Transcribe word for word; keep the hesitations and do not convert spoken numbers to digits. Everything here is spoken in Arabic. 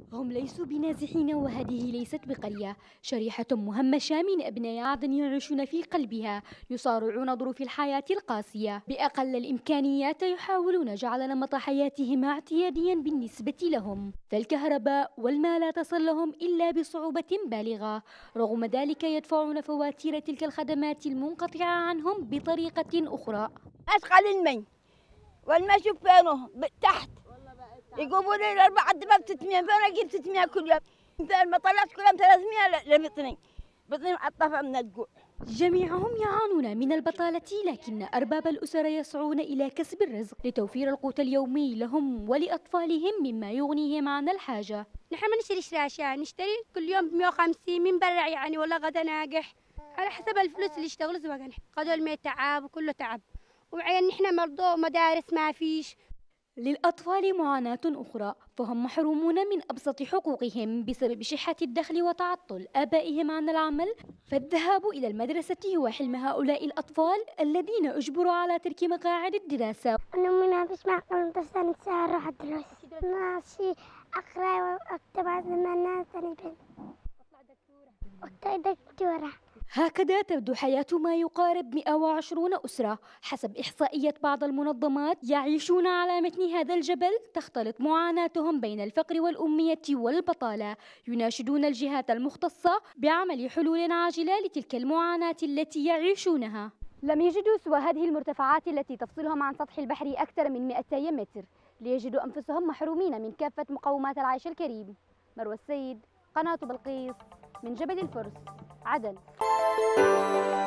هم ليسوا بنازحين، وهذه ليست بقرية. شريحة مهمشة من أبناء عدن يعيشون في قلبها، يصارعون ظروف الحياة القاسية بأقل الإمكانيات، يحاولون جعل نمط حياتهم اعتياديا بالنسبة لهم، فالكهرباء والماء لا تصل لهم إلا بصعوبة بالغة. رغم ذلك يدفعون فواتير تلك الخدمات المنقطعة عنهم بطريقة أخرى. أشغل المي والماء شوف فينه تحت، يقوموا لي الأربعة دباب ستمية، فين أجيب ستمية كل يوم؟ فين ما طلعت كل يوم ثلاثمية لبطني، بطني معطفة من الجوع. جميعهم يعانون من البطالة، لكن أرباب الأسر يسعون إلى كسب الرزق لتوفير القوت اليومي لهم ولأطفالهم مما يغنيهم عن الحاجة. نحن ما نشتريش عشان نشتري كل يوم ب مية وخمسين من برا يعني، ولا غدا ناجح على حسب الفلوس اللي يشتغلوا زواجنا. غدا المية تعب وكله تعب، وعين نحن مرضى مدارس ما فيش. للأطفال معاناة أخرى، فهم محرومون من أبسط حقوقهم بسبب شحة الدخل وتعطل آبائهم عن العمل، فالذهاب إلى المدرسة هو حلم هؤلاء الأطفال الذين أجبروا على ترك مقاعد الدراسة. أنا منها مش معقول بس أنا أروح أدرس ماشي أقرأ وأكتب على زمانات أنا بنت دكتورة. هكذا تبدو حياة ما يقارب مئة وعشرين أسرة حسب إحصائيات بعض المنظمات يعيشون على متن هذا الجبل. تختلط معاناتهم بين الفقر والأمية والبطالة، يناشدون الجهات المختصة بعمل حلول عاجلة لتلك المعاناة التي يعيشونها. لم يجدوا سوى هذه المرتفعات التي تفصلهم عن سطح البحر أكثر من مئتي متر ليجدوا أنفسهم محرومين من كافة مقومات العيش الكريم. مروى السيد، قناة بلقيس، من جبل الفرس، عدن.